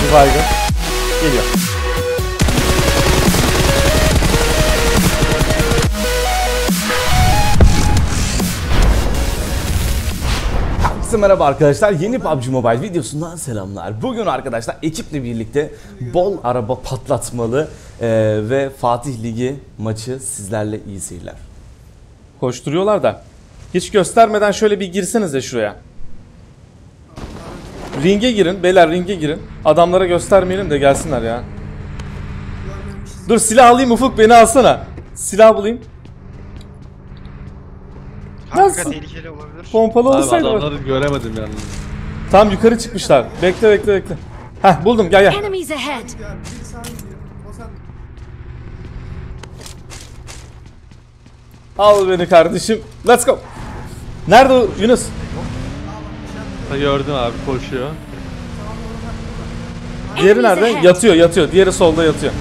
Bir baygın. Geliyor. Herkese merhaba arkadaşlar. Yeni PUBG Mobile videosundan selamlar. Bugün arkadaşlar ekiple birlikte bol araba patlatmalı ve Fatih Ligi maçı sizlerle iyi seyirler. Koşturuyorlar da. Hiç göstermeden şöyle bir girsenize şuraya. Ringe girin. Beyler ringe girin. Adamlara göstermeyelim de gelsinler ya. Dur silah alayım Ufuk, beni alsana. Silah bulayım. Hakikaten tehlikeli olabilir. Pompalı olsaydı. Abi adamları göremedim yani. Tam yukarı çıkmışlar. Bekle. Heh buldum, gel. Enemies ahead. Al beni kardeşim. Let's go. Nerede o Yunus? Ha, gördüm abi, koşuyor. Diğeri nerede? Yatıyor. Diğeri solda yatıyor.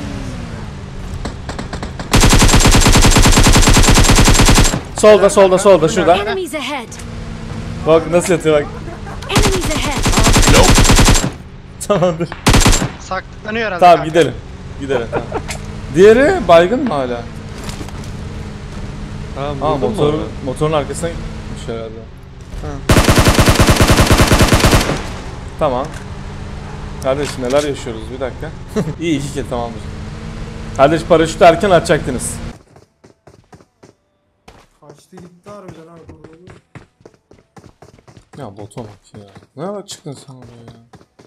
Solda şurada. Enemies ahead. Bak nasıl yatıyor bak. Enemies ahead. Tamamdır. Saklanıyor herhalde. Tamam kanka. gidelim. Tamam. Diğeri baygın mı hala? Tamam, Motorun arkasına gitmiş herhalde. Tamam. Kardeşim neler yaşıyoruz, bir dakika. İyi, 2 kill tamamdır. Kardeş paraşütü erken açacaktınız. Kaçtı gitti harbiden abi. Ya bota bak ya. Ne ara çıktın sen oraya ya?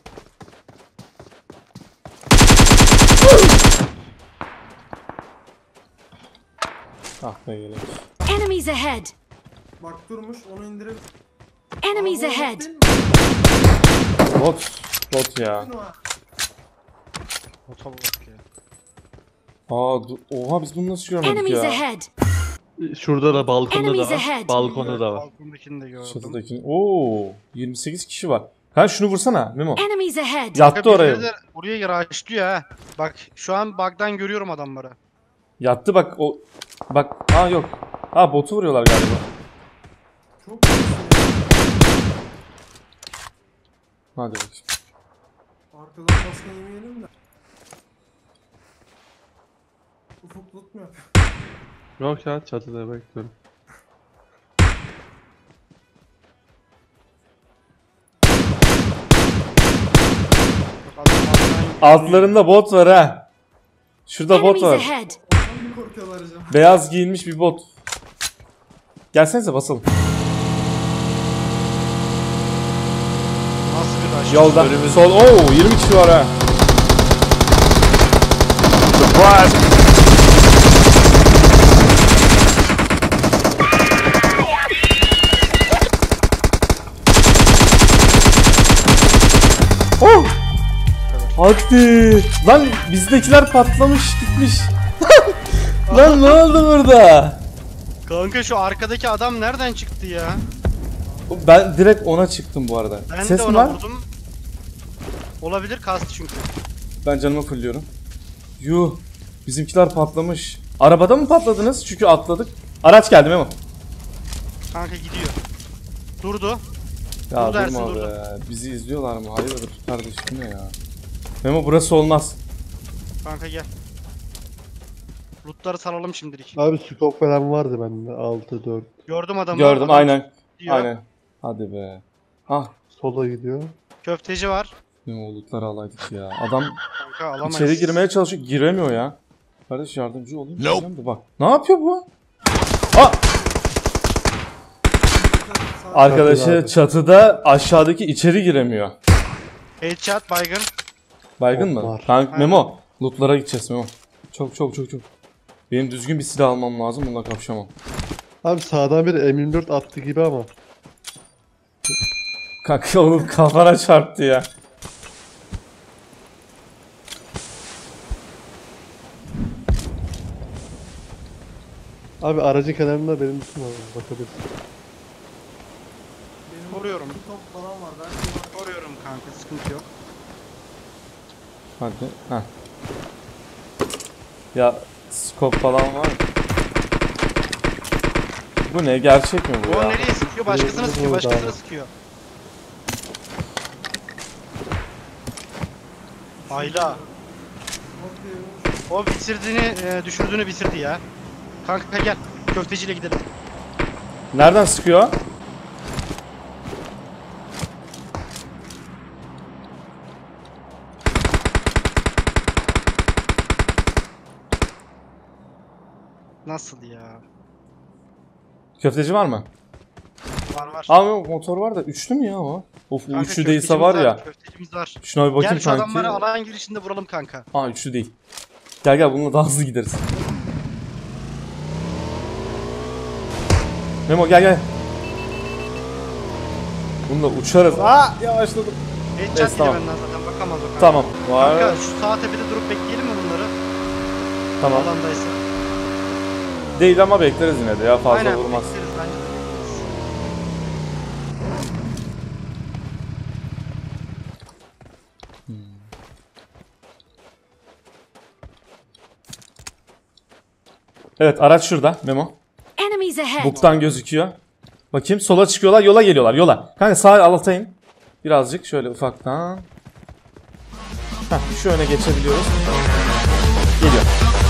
Ah be gelemiş. Enemies ahead. Bak durmuş, onu indirip. Enemies ahead. Bot ya. Bota bak ya. Oha biz bunu nasıl görmedik Enemies ya? ahead. Şurada da, balkonda Enemies da var. ahead. Balkonda da var. Balkondakini de gördüm. Çatıdakini. Oo, 28 kişi var. Ha şunu vursana Memo. Enemies ahead. Yattı oraya. Birileri de buraya raşlıyor ha. Bak şu an bug'dan görüyorum adamları. Yattı bak o. Bak yok. Botu vuruyorlar galiba. Çok güzel. Hadi bakayım. Arkadan baskın yemeyelim de. Ufuk loot mu yapıyor? Yok ya, çatıda bekliyorum. Bak, adam bug'dan Altlarında bot var ha. Şurada bot Enemies var. ahead. Ondan mı korkuyorlar acaba? Beyaz giyinmiş bir bot. Gelsenize basalım. Nasıl bir rush? Yolda. Önümüz- Sol. Oo 20 kişi var ha. Surprise. Oh! Hadi. Lan bizdekiler patlamış gitmiş. Lan ne oldu burada? Kanka şu arkadaki adam nereden çıktı ya? Ben direkt ona çıktım bu arada. Ben Ses de mi ona var? vurdum. Olabilir, kastı çünkü. Ben canımı fulluyorum. Yuh. Bizimkiler patlamış. Arabada mı patladınız? Çünkü atladık. Araç geldi Memo. Kanka gidiyor. Durdu. Ya Durdu Ersin, durma be. durdu. Bizi izliyorlar mı? Hayırdır kardeşim, ne ya? Memo burası olmaz. Kanka gel. Lootları salalım şimdilik. Abi scope falan vardı bende, 6, 4. Gördüm adamı. Gördüm Adam aynen. gidiyor. Aynen. Hadi be. Ah. Sola gidiyor. Köfteci var. Memo lootları alaydık ya. Adam Kanka alamayız. içeri girmeye çalışıyor. Giremiyor ya. Kardeş yardımcı olayım. Diyeceğim de bak. Ne yapıyor bu? Arkadaşı Çatıda. çatıda, aşağıdaki içeri giremiyor. Headshot baygın. Baygın Bot mı? var. Kanka Aynen. Memo. Lootlara gideceğiz Memo. Çok. Benim düzgün bir silah almam lazım. Bununla kapışamam. Abi sağdan bir M24 attı gibi ama. Kanka oğlum kafana çarptı ya. Abi aracın kenarında benim üstüm var, bakabilirsin. Benim Koruyorum. bir top falan var. Ben Koruyorum kanka, sıkıntı yok. Hadi. Heh. Ya scope falan var mı? Bu ne? Gerçek mi bu O ya? nereye sıkıyor? Başkasına Burada, sıkıyor, burada başkasına abi. sıkıyor. Ayla. O bitirdiğini, düşürdüğünü bitirdi ya. Kanka gel. Köfteciyle gidelim. Nereden sıkıyor? Nasıl ya? Köfteci var mı? Var. Abi motor var da üçlü mü ya o? Of Kanka, üçlü değilse köftecimiz var ya. Köftecimiz var. Şuna bir bakayım Gel şu kanki. adamları alan girişinde vuralım kanka. Aa üçlü değil. Gel bununla daha hızlı gideriz. Memo gel. Bununla uçarız. Aa yavaşladım. Headshot Evet, yedi tamam. benden zaten bakamaz o kanka. Tamam. Var. Kanka şu sağ tepede durup bekleyelim mi bunları? Tamam. Alandaysa. Değil ama bekleriz yine de ya fazla Aynen, vurmaz. bekleriz bence de bekleriz. Evet araç şurada Memo. Enemies ahead. Buktan gözüküyor. Bakayım sola çıkıyorlar, yola geliyorlar, yola. Kanka sağa alatayım. Birazcık şöyle ufaktan. Heh, şu öne geçebiliyoruz. Geliyor.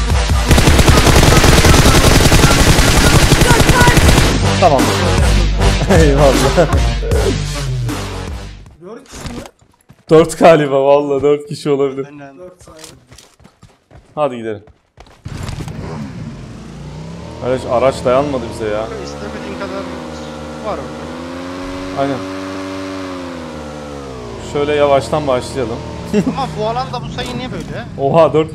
Tamam. Eyvallah. 4 kişi mi? 4 galiba vallahi 4 kişi olabilir. Aynen. 4 sayı. Hadi gidelim. Araç dayanmadı bize ya. İstemediğin kadar var orada. Aynen. Şöyle yavaştan başlayalım. Ama bu alanda bu sayı niye böyle? Oha 4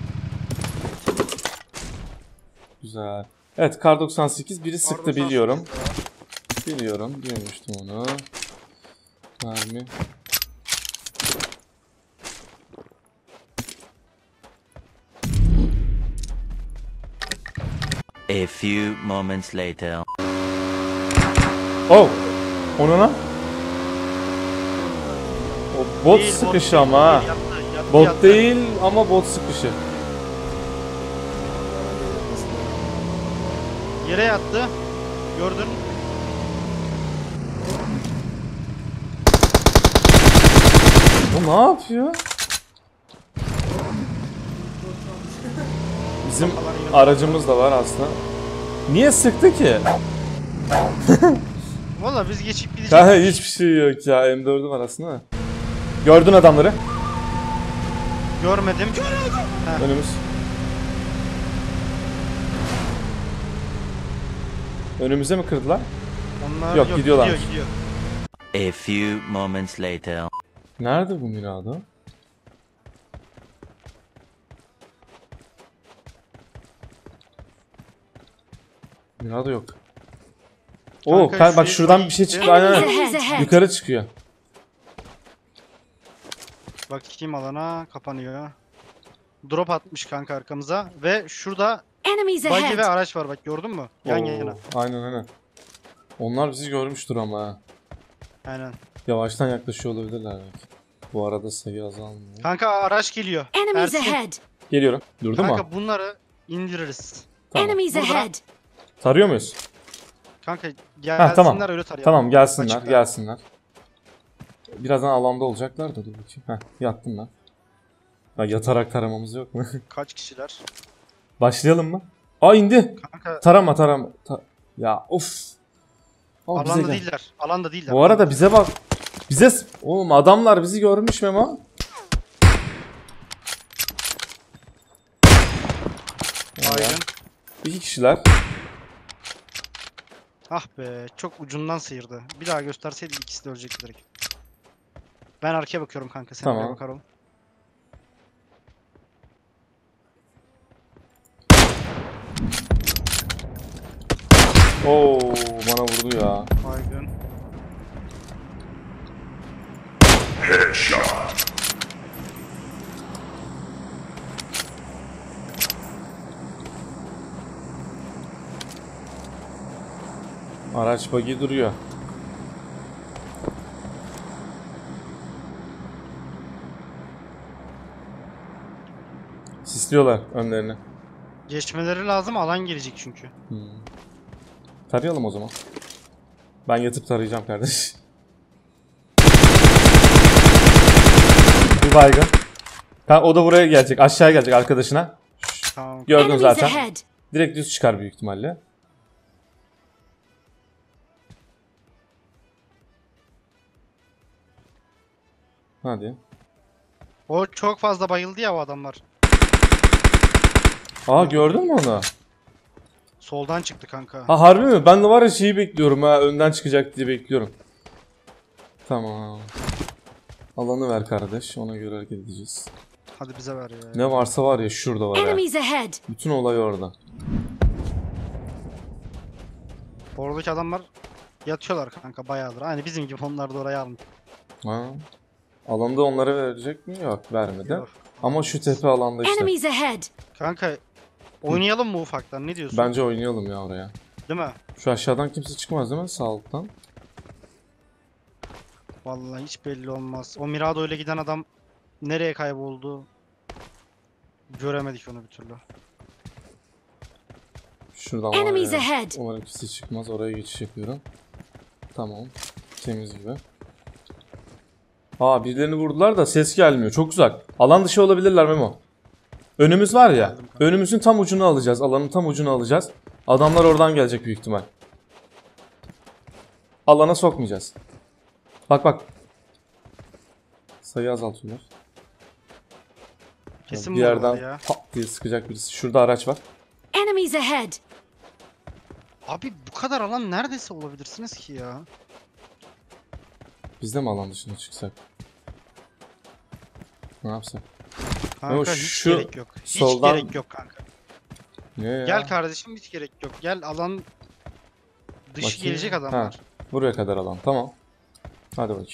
Güzel. Evet kar 98 biri sıktı biliyorum. Biliyorum. Duymuştum onu. Mermi. A few moments later. Oh! Onu lan. O bot Değil, sıkışı bot ama ha. değil, yattı, Bot yattı. değil ama bot sıkışı. Yere yattı. Gördün. O ne yapıyor? Bizim aracımız da var aslında. Niye sıktı ki? Valla biz geçip gideceğiz. Kanka hiçbir şey yok ya. M4'üm var aslında. Gördün adamları. Görmedim. Ha. Önümüz. Önümüze mi kırdılar? Onlar Yok, gidiyorlarmış. gidiyor. A few moments later. Nerede bu Mirado? Mirado yok. Oo, Kanka, bak şu- şuradan bir şey çıktı. Enemies Aynen. ahead. ahead. Yukarı çıkıyor. Bakayım alana kapanıyor. Drop atmış kanka arkamıza ve şurada Enemies buggy ve ahead. araç var bak gördün mü? Yan Oo, yana. aynen. Onlar bizi görmüştür ama ha. Aynen. Yavaştan yaklaşıyor olabilirler belki. Bu arada sayı azalmıyor. Kanka araç geliyor. Enemies Ersin. ahead. Geliyorum. Durdu mu? Kanka bunları indiririz. Tamam. Enemies Burada. ahead. Tarıyor muyuz? Kanka gelsinler tamam. öyle tarayalım. Tamam gelsinler, Açıkta. gelsinler. Birazdan alanda olacaklar da dur bakayım. Heh, yattım ben. Ya yatarak taramamız yok mu? Kaç kişiler? Başlayalım mı? Aa indi. Kanka Tarama. Ya of. Aa, bize alanda gel. değiller. Alanda değiller. Bu arada bize bak. Oğlum adamlar bizi görmüş Memo. Baygın. 2 kişiler. Ah be çok ucundan sıyırdı. Bir daha gösterseydi ikisi de ölecekti direkt. Ben arkaya bakıyorum kanka sen Tamam. oraya bakar ol. Oo bana vurdu ya. Baygın. Araç buggy duruyor. Sisliyorlar önlerini. Geçmeleri lazım alan gelecek çünkü. Tarayalım o zaman. Ben yatıp tarayacağım kardeş. Bir baygın. O da buraya gelecek. Aşağıya gelecek arkadaşına. Tamam. Gördün Enemies zaten. ahead. Direkt düz çıkar büyük ihtimalle. Hadi. O çok fazla bayıldı ya o adamlar. Aa, gördün mü onu? Soldan çıktı kanka. Ha, harbi mi? Ben de var ya şeyi bekliyorum ha. Önden çıkacak diye bekliyorum. Tamam. Alanı ver kardeş. Ona göre hareket edeceğiz. Hadi bize ver ya. Ne varsa var ya şurada var ya. Enemies ahead. Bütün olay orada. Oradaki adamlar yatıyorlar kanka bayağıdır. Aynı bizim gibi onlar da oraya almış. Ha. Alanda onlara verecek mi? Yok, vermedi. Yok. Ama şu tepe alanda işte. Enemies ahead. Kanka oynayalım mı ufaktan, ne diyorsun? Bence oynayalım ya oraya. Değil mi? Şu aşağıdan kimse çıkmaz değil mi? Sağ alttan. Vallahi hiç belli olmaz. O Mirado ile giden adam nereye kayboldu? Göremedik onu bir türlü. Şuradan var Enemies ya. ahead. Umarım kimse çıkmaz. Oraya geçiş yapıyorum. Tamam. Temiz gibi. Aa, birilerini vurdular da ses gelmiyor. Çok uzak. Alan dışı olabilirler Memo. Önümüz var ya. Geldim kanka. Önümüzün tam ucunu alacağız. Alanın tam ucunu alacağız. Adamlar oradan gelecek büyük ihtimal. Alana sokmayacağız. Bak bak. Sayı azaltıyorlar. Kesin Bir bu yerden arada ya. pat diye sıkacak birisi. Şurada araç var. Enemies ahead. Abi bu kadar alan neredeyse olabilirsiniz ki ya. Biz de mi alan dışına çıksak? Ne yapsak? Kanka Yo, hiç şu gerek yok. Hiç soldan- gerek yok kanka. Ne ya? Gel kardeşim, hiç gerek yok. Gel, alan dışı Bakayım. gelecek adamlar. Ha, buraya kadar alan. Tamam. Hadi bakayım.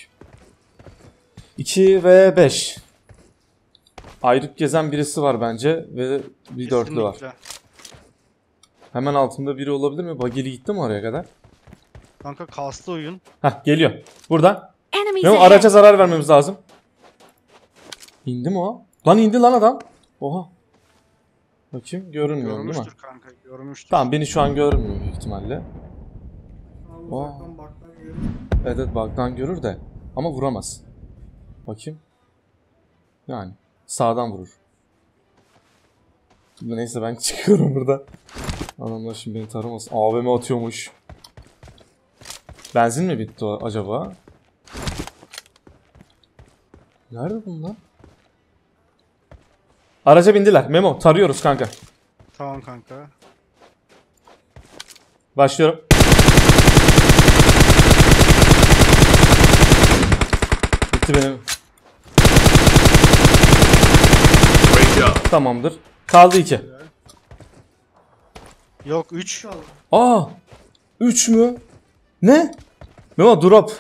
2 ve 5. Ayrık gezen birisi var bence ve bir dörtlü var. Kesinlikle. Hemen altında biri olabilir mi? Bagili gitti mi oraya kadar? Kanka kastı oyun. Hah, geliyor. Burada. Enemies Ne o? ahead. Araca zarar vermemiz lazım. İndi mi o? Lan indi lan adam. Oha. Bakayım, görünmüyor değil mi? Görmüştür kanka, görmüştür. Tamam, beni şu an görmüyor büyük ihtimalle. Abi uzaktan baktan görüyorum. Evet, evet, bug'dan görür de ama vuramaz. Bakayım. Yani sağdan vurur. Neyse, ben çıkıyorum burada. Adamlar şimdi beni taramasın. AVM atıyormuş. Benzin mi bitti o acaba? Nerede bunlar? Araca bindiler. Memo, tarıyoruz kanka. Tamam kanka. Başlıyorum. Bitti benim. Tamamdır. Kaldı 2. Yok 3. Şu alan. Aa! 3 mü? Ne? Memo, drop.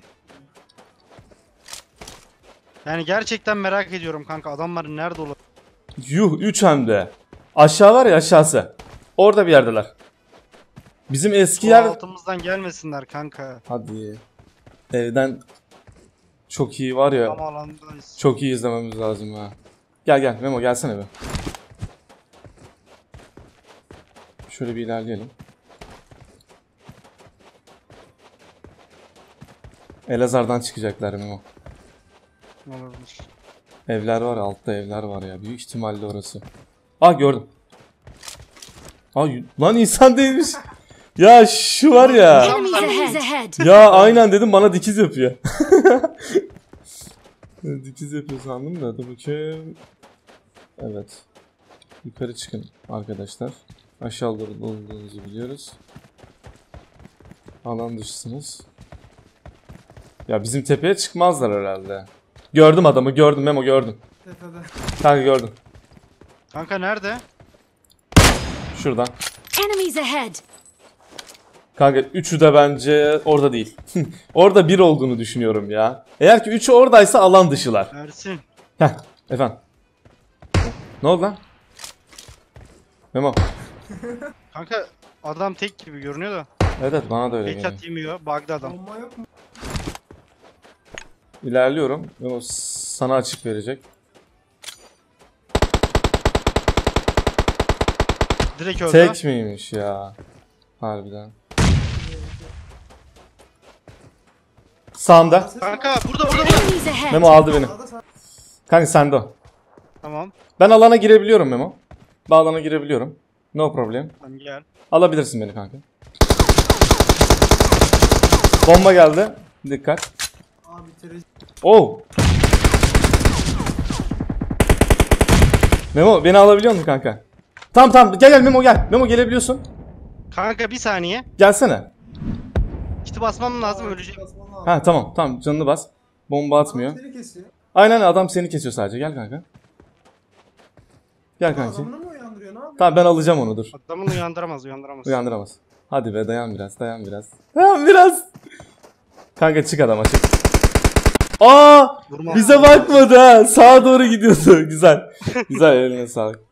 Yani gerçekten merak ediyorum kanka, adamlar nerede olabilir? Yuh, 3 hem de. Aşağı var ya, aşağısı. Orada bir yerdeler. Bizim eski Bu yer... altımızdan gelmesinler kanka. Hadi. Evden çok iyi var ya. Tam alandayız. Çok iyi izlememiz lazım ha. Gel gel Memo, gelsene be. Şöyle bir ilerleyelim. Elazığ'dan çıkacaklar Memo. Olabilir. Evler var, altta evler var ya. Büyük ihtimalle orası. Ah, gördüm. Lan insan değilmiş. Ya şu var ya. Enemies ahead. Ya aynen dedim, bana dikiz yapıyor. Dikiz yapıyor sandım da. Dur bakayım. Evet. Yukarı çıkın arkadaşlar. Aşağı doğru olduğunuzu biliyoruz. Alan dışısınız. Ya bizim tepeye çıkmazlar herhalde. Gördüm adamı, gördüm Memo, gördüm. Tepede. Kanka gördüm. Kanka nerede? Şuradan. Enemies ahead. Kanka üçü de bence orada değil. Orada bir olduğunu düşünüyorum ya. Eğer ki üçü oradaysa alan dışılar. Ersin. Heh, efendim. Ne oldu lan? Memo. Kanka adam tek gibi görünüyor da. Evet, bana da öyle geliyor. Headshot yemiyor. Bug'da adam. Bomba yok mu? İlerliyorum. Memo sana açık verecek. Direkt öldü. Tek miymiş ya? Harbiden. Sağımda. Kanka burada. Enemies ahead. Memo aldı beni. Sağda sağ. Kanka sende o. Tamam. Ben alana girebiliyorum Memo. Ben alana girebiliyorum. No problem. Tamam gel. Alabilirsin beni kanka. Bomba geldi. Dikkat. Abi terörist. Oh. Memo beni alabiliyor musun kanka? Tamam gel Memo gel. Memo gelebiliyorsun. Kanka bir saniye. Gelsene. Kiti basmam lazım öleceğim. Basman lazım. Ha tamam canını bas. Bomba atmıyor. Adam seni kesiyor. Aynen adam seni kesiyor sadece. Gel kanka. Gel kanka. Adamını mı uyandırıyor? Ne yapıyor? Tamam ben alacağım onu dur. Adamın uyandıramaz. Uyandıramaz. Hadi be dayan biraz. Dayan biraz. Kanka çık adama çık. Aa! Vurma. Bize bakmadı ha. Sağa doğru gidiyordu. Güzel. Güzel eline sağlık.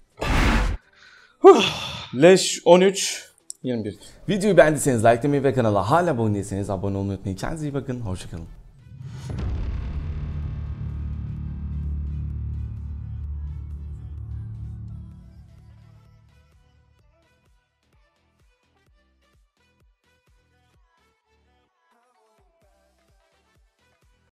Leş 13 21. Videoyu beğendiyseniz likelamayı ve kanala hala abone değilseniz abone olmayı unutmayın. Kendinize iyi bakın. Hoşçakalın.